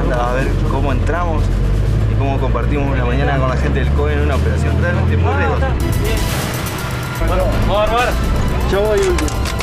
banda a ver cómo entramos y cómo compartimos una mañana con la gente del COE en una operación realmente muy riesgosa. Bueno, vamos a armar. Yo voy último.